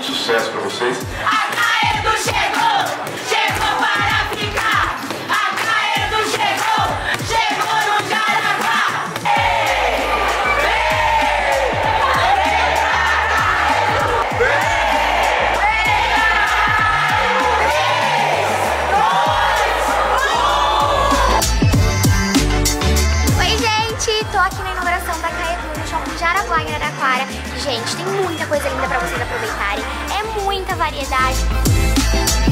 muito sucesso pra vocês. A Caedo chegou, chegou para ficar. A Caedo chegou, chegou no Jaraguá. Ei, vem, vem pra Caedo, vem, vem. 3, 2, 1. Oi, gente, tô aqui na inauguração da Caedo no Shopping Jaraguá, em Araraquara. Gente, tem muita coisa linda pra vocês aproveitarem. É muita variedade.